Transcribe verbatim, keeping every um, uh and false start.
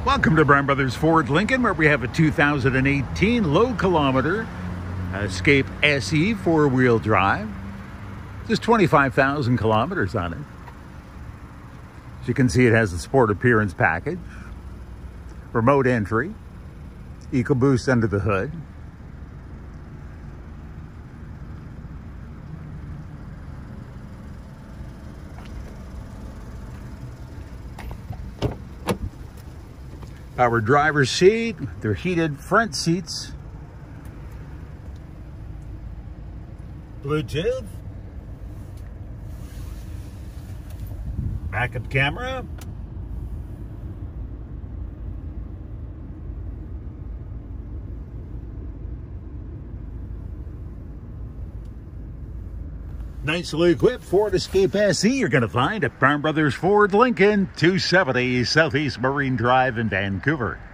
Welcome to Brown Brothers Ford Lincoln, where we have a two thousand eighteen low-kilometer Escape S E four-wheel drive. Just twenty-five thousand kilometers on it. As you can see, it has the Sport Appearance package, remote entry, EcoBoost under the hood, power driver's seat, their heated front seats, Bluetooth, backup camera, nicely equipped Ford Escape S E you're going to find at Brown Brothers Ford Lincoln, two seventy Southeast Marine Drive in Vancouver.